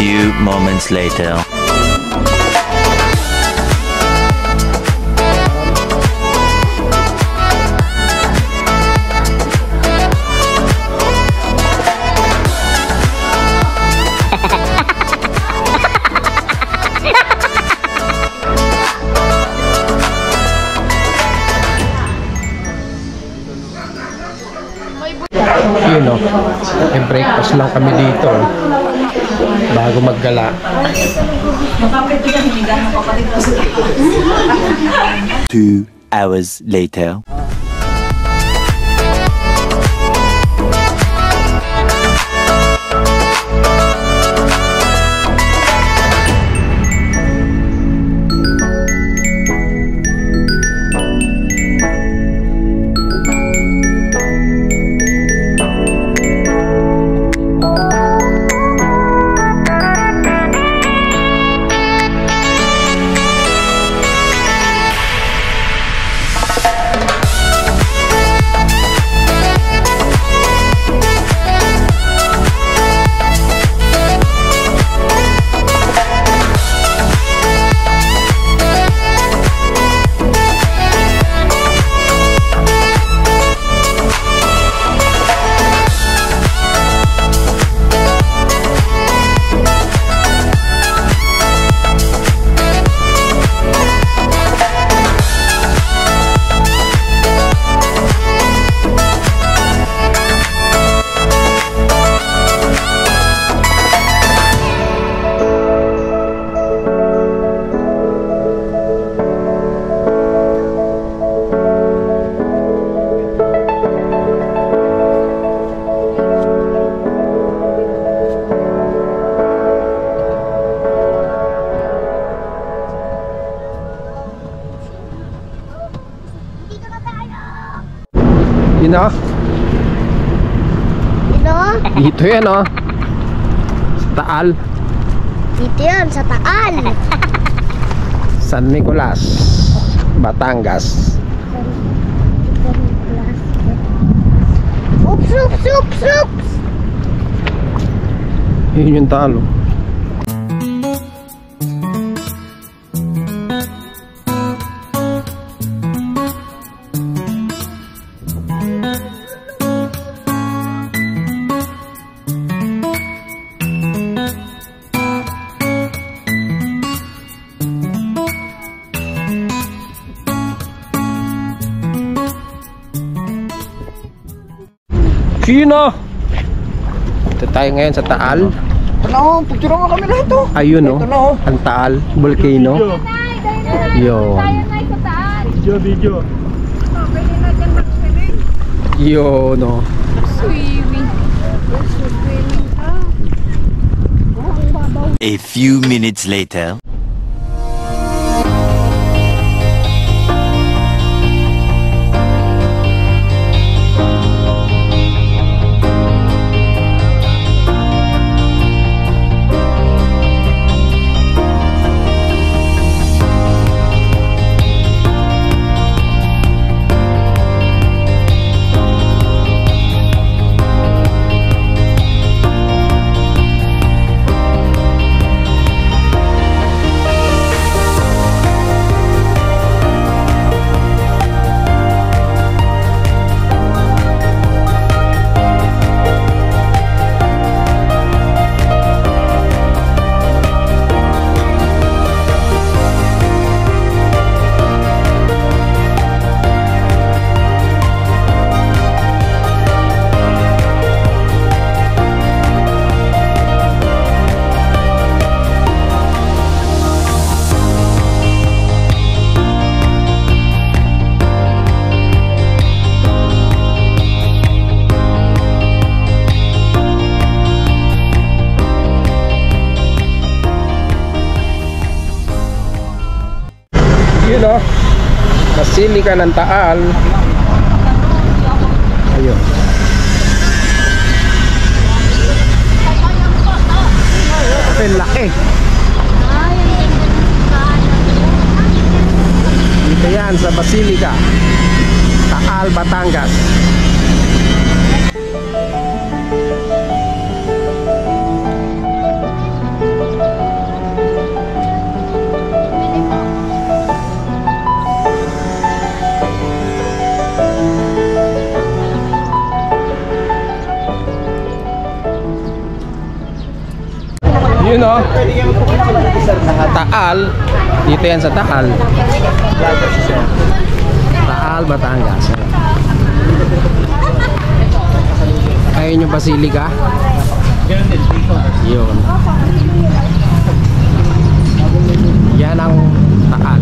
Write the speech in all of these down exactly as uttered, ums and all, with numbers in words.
few moments later. Yun o, may breakfast lang kami dito bago maggala. Two hours later. Yun o. Ino? Dito yan o. Sa Taal. Dito yan, sa Taal. San Nicolas, Batangas. Oops, oops, oops, oops. Yun yung Taal o. Sino? Ito tayo ngayon sa Taal. Ano, picture nga kami lahat to. Ayun o, ang Taal, volcano. Yun. Video, video. Yun o. A few minutes later. Yun o, Basilika ng Taal. Ayun. Okay, laki. Dito yan sa Basilika, Taal, Batangas. Yun o. Taal. Dito yan sa Taal. Taal, Batangas. Ayun yung Basilica. Yun. Yan ang Taal.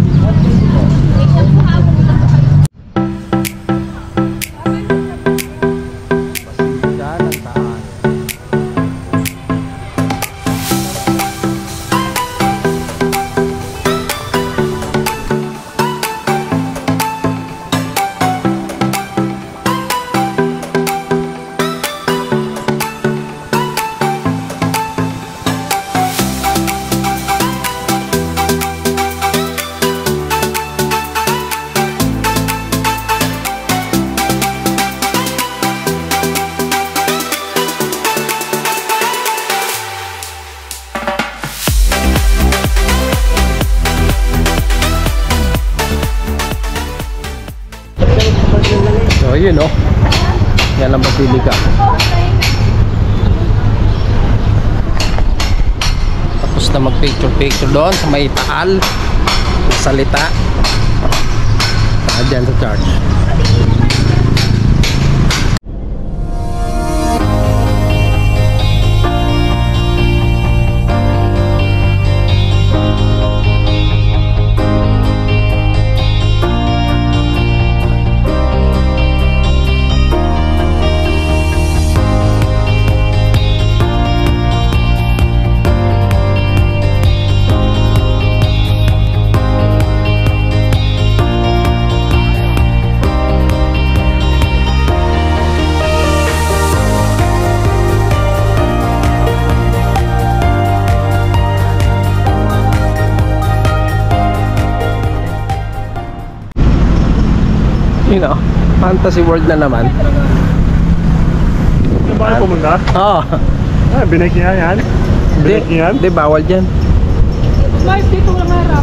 So yun o, yan ang Basilica. Tapos na mag picture picture doon sa may Taal, salita dyan sa church. Yun o, Fantasy World na naman. Saan ba kayo pumunta? Oo. Ah, binake niya yan? Binake niya yan? Hindi, bawal dyan. Live dito lang harap.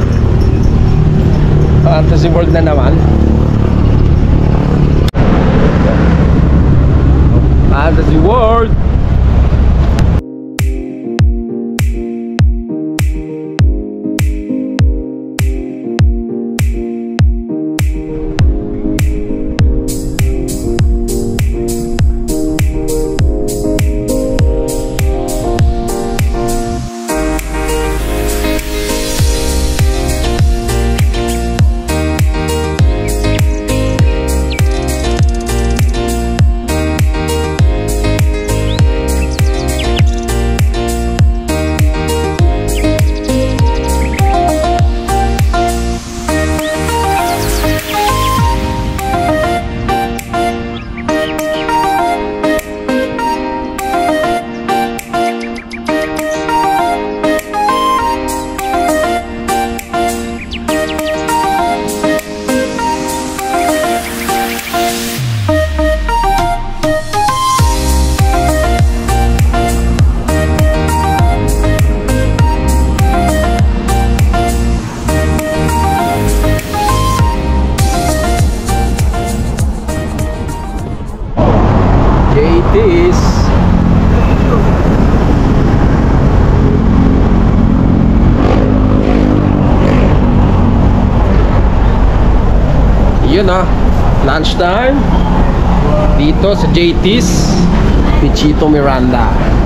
Fantasy World na naman. Fantasy World! This yun ah, lunch time dito sa J T's ni Chito Miranda.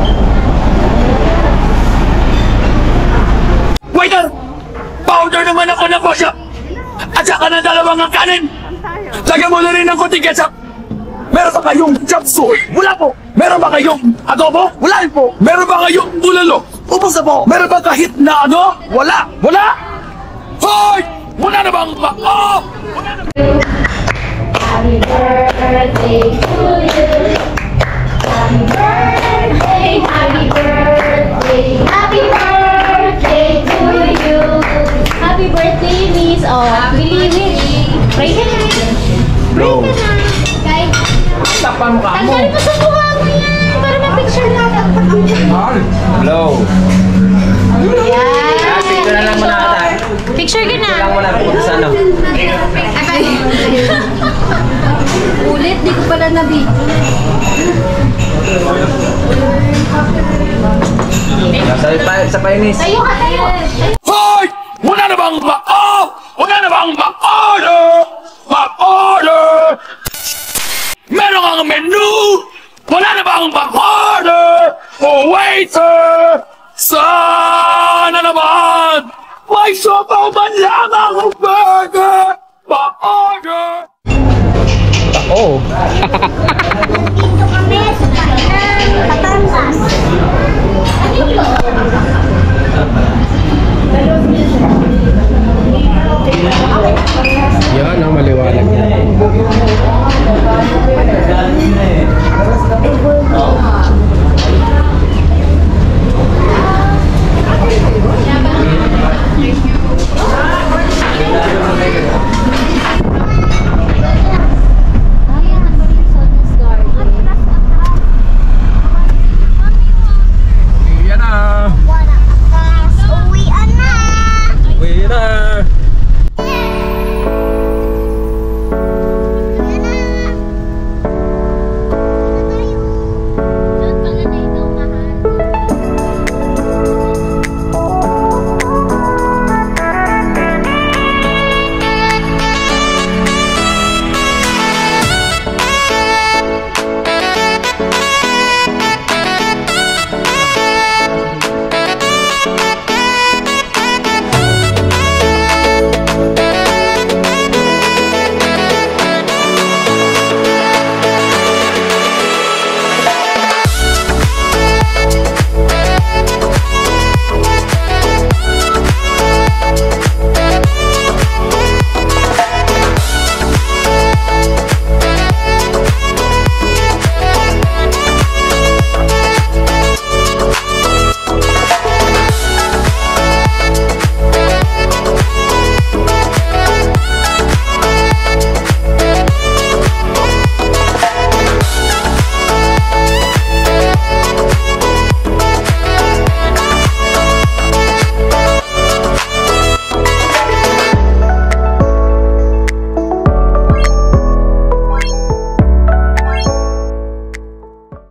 Waiter! Powder naman ako ng kosya! At saka ng dalawang ang kanin! Lagyan mo na rin ng konting ketchup! Meron ba kayong chop suey? Wala po! Meron ba kayong adobo? Wala rin po! Meron ba kayong bulalo? Ubus na po! Meron ba kahit na ano? Wala! Wala! Hoy! Wala na bang ba? Oh! Wala na... Happy birthday to you. Happy birthday, happy birthday, happy birthday to you. Happy birthday, Miss. Oh, believe it. Pray ka na. Pray ka na. Guys, Tapan mo ka mo. tanggalin mo sa mukha mo yan. Para ma-picture natin. Hello. Yan. Picture na lang muna ata. Picture ka na. Lang muna pupunta sa ano. Ulit, di ko pala nabig. Sa, sa Painis. Tayo ka, tayo. Hoy! Wala na bang ma-oh! Wala na bang ma-order? Ma-order! Meron kang menu! Wala na bang ma-order? Oh, waiter! Sana naman! May sopaw man lang akong burger! Ma-order! Oh.